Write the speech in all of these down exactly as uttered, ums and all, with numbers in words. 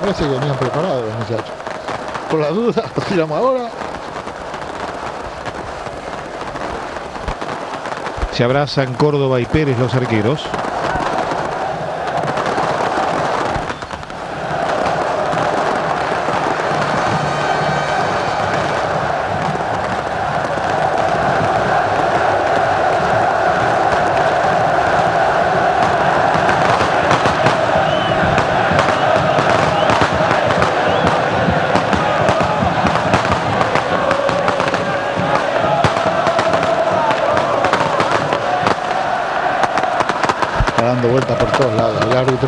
parece que venían preparados los muchachos. Por la duda, lo tiramos ahora. Se abrazan Córdoba y Pérez, los arqueros. Dando vueltas por todos lados el árbitro.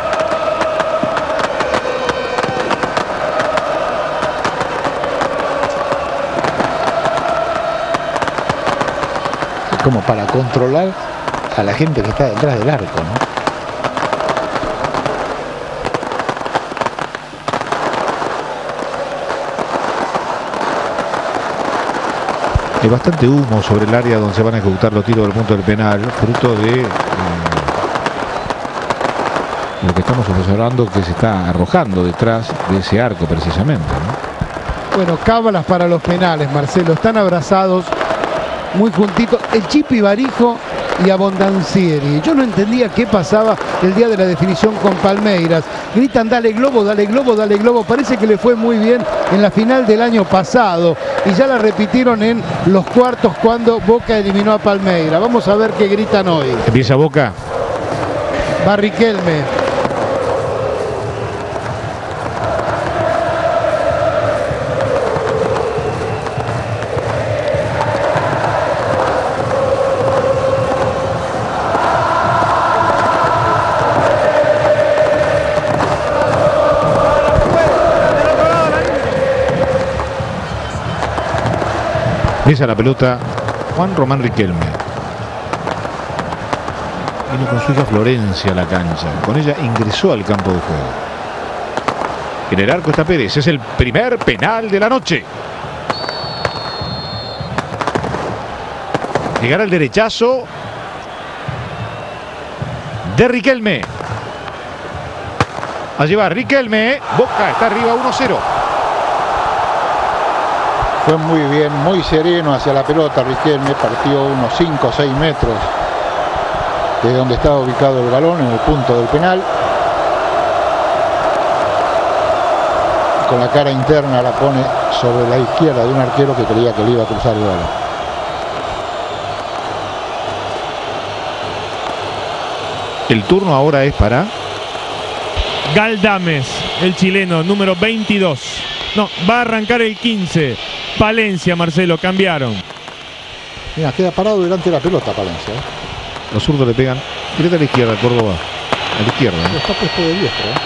Es como para controlar a la gente que está detrás del arco, ¿no? Hay bastante humo sobre el área donde se van a ejecutar los tiros del punto del penal, fruto de eh, lo que estamos observando que se está arrojando detrás de ese arco precisamente, ¿no? Bueno, cábalas para los penales, Marcelo. Están abrazados, muy juntitos. El Chipi Barijo y Abondancieri. Yo no entendía qué pasaba el día de la definición con Palmeiras. Gritan, dale globo, dale globo, dale globo. Parece que le fue muy bien en la final del año pasado. Y ya la repitieron en los cuartos cuando Boca eliminó a Palmeiras. Vamos a ver qué gritan hoy. Empieza Boca. Va Riquelme. Empieza la pelota Juan Román Riquelme. Vino con su hija Florencia a la cancha. Con ella ingresó al campo de juego. En el arco está Pérez. Es el primer penal de la noche. Llegará el derechazo de Riquelme. A llevar Riquelme. Boca está arriba uno cero. Fue muy bien, muy sereno hacia la pelota. Riquelme partió unos cinco o seis metros de donde estaba ubicado el balón, en el punto del penal. Con la cara interna la pone sobre la izquierda de un arquero que creía que le iba a cruzar el balón. El turno ahora es para Galdames, el chileno, número veintidós. No, va a arrancar el quince. Palencia, Marcelo, cambiaron. Mira, queda parado delante de la pelota Palencia, ¿eh? Los zurdos le pegan directa a la izquierda, Córdoba. A la izquierda, ¿eh? Está puesto de diestro, ¿eh?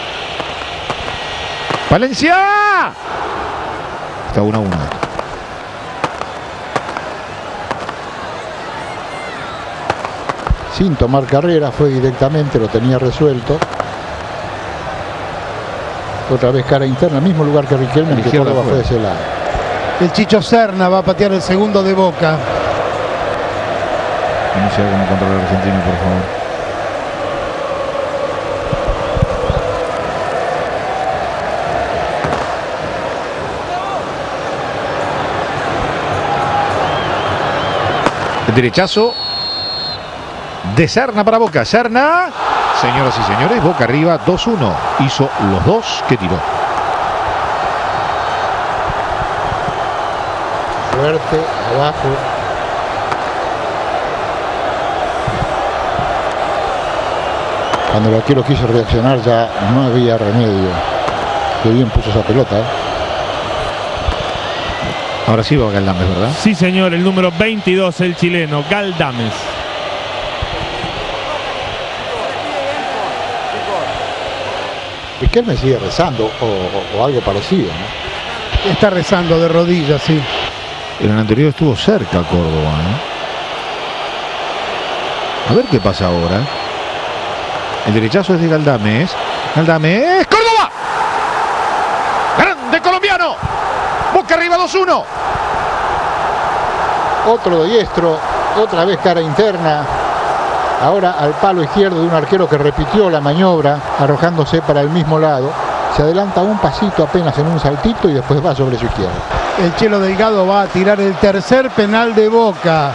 ¡Palencia! Está uno a uno. Sin tomar carrera, fue directamente, lo tenía resuelto. Otra vez cara interna, mismo lugar que Riquelme, que Córdoba fue de ese lado. El Chicho Serna va a patear el segundo de Boca. Vamos a ver cómo controla el argentino, por favor. El derechazo de Serna para Boca. Serna, señoras y señores, Boca arriba dos uno. Hizo los dos que tiró. Fuerte, abajo. Cuando el arquero quiso reaccionar ya no había remedio. Qué bien puso esa pelota, ¿eh? Ahora sí va Galdames, ¿verdad? Sí, señor, el número veintidós, el chileno, Galdames. Riquelme sigue rezando o, o, o algo parecido, ¿no? Está rezando de rodillas, sí. En el anterior estuvo cerca Córdoba, ¿eh? A ver qué pasa ahora. El derechazo es de Galdames. Galdames. ¡Córdoba! ¡Grande colombiano! Boca arriba dos uno. Otro de diestro. Otra vez cara interna. Ahora al palo izquierdo de un arquero que repitió la maniobra, arrojándose para el mismo lado. se adelanta un pasito apenas en un saltito y después va sobre su izquierda. El Chelo Delgado va a tirar el tercer penal de Boca.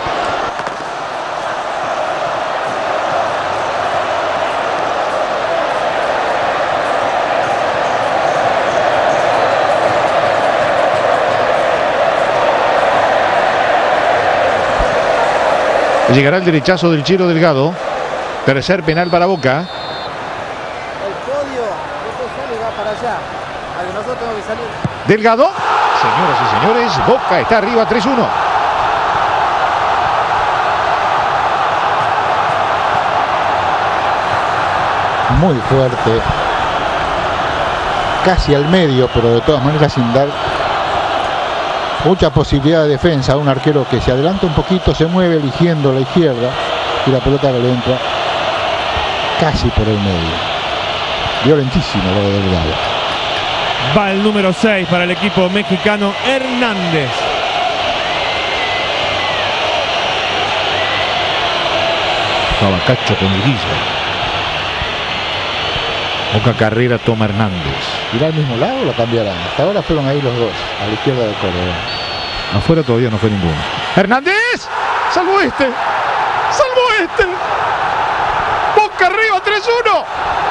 Llegará el derechazo del Chelo Delgado. Tercer penal para Boca. El podio después sale y va para allá. A que nosotros tenemos que salir. Delgado. Señoras y señores, Boca está arriba tres uno. Muy fuerte. Casi al medio, pero de todas maneras sin dar mucha posibilidad de defensa. Un arquero que se adelanta un poquito, se mueve eligiendo la izquierda y la pelota que le entra casi por el medio. Violentísimo lo de Delgado. Va el número seis para el equipo mexicano, Hernández. Estaba Cacho con Urquiza. Boca Carrera toma Hernández. ¿Irá al mismo lado o lo cambiarán? Hasta ahora fueron ahí los dos, a la izquierda de Córdoba. Afuera todavía no fue ninguno. ¡Hernández! ¡Salvó este! ¡Salvó este! ¡Boca arriba tres uno!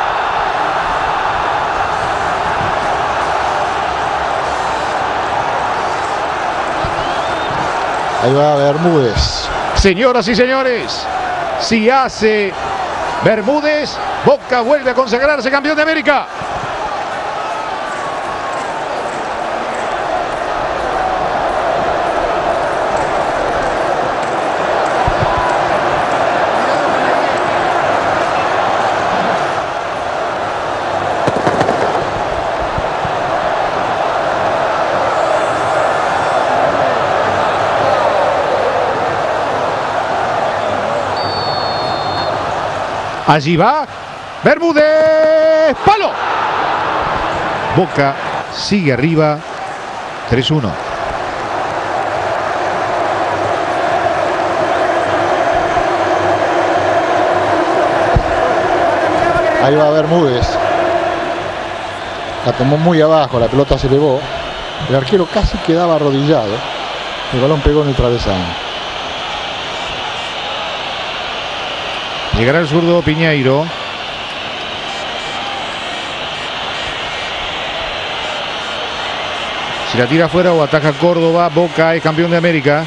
Ahí va Bermúdez. Señoras y señores, si hace Bermúdez, Boca vuelve a consagrarse campeón de América. Allí va Bermúdez, palo. Boca sigue arriba, tres uno. Ahí va Bermúdez. La tomó muy abajo, la pelota se elevó. El arquero casi quedaba arrodillado. El balón pegó en el travesaño. Llegará el zurdo Piñeiro. Si la tira afuera o ataca Córdoba, Boca es campeón de América.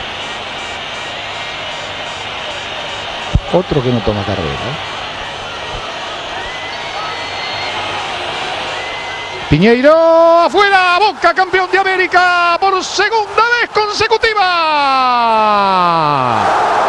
Otro que no toma carrera. Piñeiro afuera, Boca campeón de América por segunda vez consecutiva.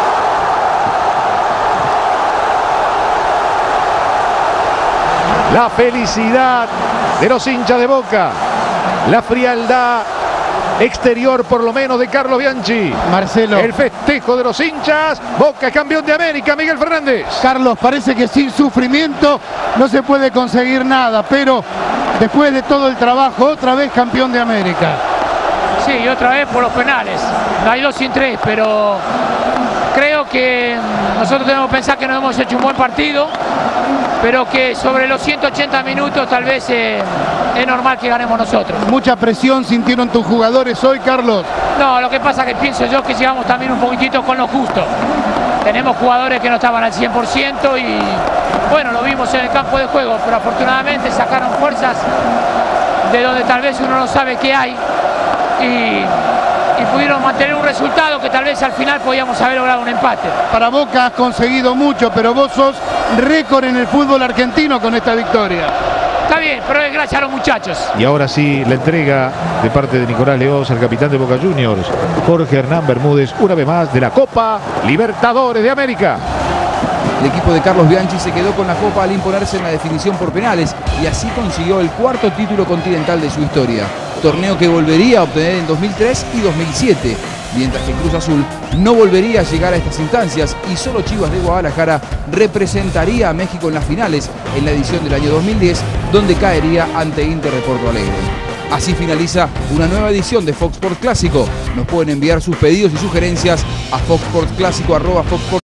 La felicidad de los hinchas de Boca, la frialdad exterior por lo menos de Carlos Bianchi. Marcelo. El festejo de los hinchas. Boca es campeón de América, Miguel Fernández. Carlos, parece que sin sufrimiento no se puede conseguir nada, pero después de todo el trabajo, otra vez campeón de América. Sí, y otra vez por los penales. No hay dos sin tres, pero creo que nosotros tenemos que pensar que no hemos hecho un buen partido, pero que sobre los ciento ochenta minutos tal vez eh, es normal que ganemos nosotros. ¿Mucha presión sintieron tus jugadores hoy, Carlos? No, lo que pasa que pienso yo que llegamos también un poquitito con lo justo. Tenemos jugadores que no estaban al cien por ciento y bueno, lo vimos en el campo de juego, pero afortunadamente sacaron fuerzas de donde tal vez uno no sabe qué hay y, y pudieron mantener un resultado que tal vez al final podíamos haber logrado un empate. Para Boca has conseguido mucho, pero vos sos récord en el fútbol argentino con esta victoria. Está bien, pero es gracias a los muchachos. Y ahora sí, la entrega de parte de Nicolás Leoz al capitán de Boca Juniors, Jorge Hernán Bermúdez, una vez más de la Copa Libertadores de América. El equipo de Carlos Bianchi se quedó con la Copa al imponerse en la definición por penales y así consiguió el cuarto título continental de su historia. Torneo que volvería a obtener en dos mil tres y dos mil siete, mientras que Cruz Azul no volvería a llegar a estas instancias y solo Chivas de Guadalajara representaría a México en las finales en la edición del año dos mil diez, donde caería ante Inter de Porto Alegre. Así finaliza una nueva edición de Fox Sports Clásico. Nos pueden enviar sus pedidos y sugerencias a fox sports clásico arroba fox sports